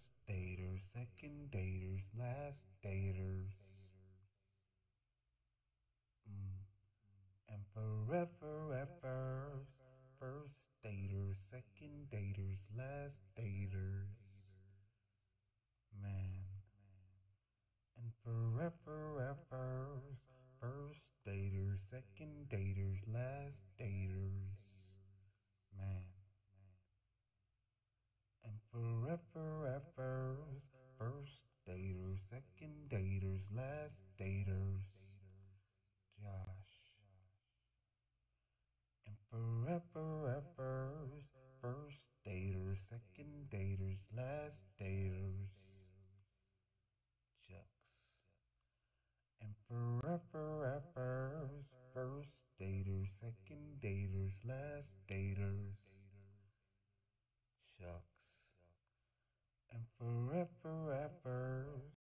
First daters, second daters, last daters. And forever efforts. First daters, second daters, last daters. Man. And forever efforts. First daters, second daters, last daters. Man. And forever efforts. First daters, second daters, last daters. Josh. And forever efforts. First daters, second daters, last daters. Jux. And forever efforts. First daters, second daters, last daters. Shucks. And forever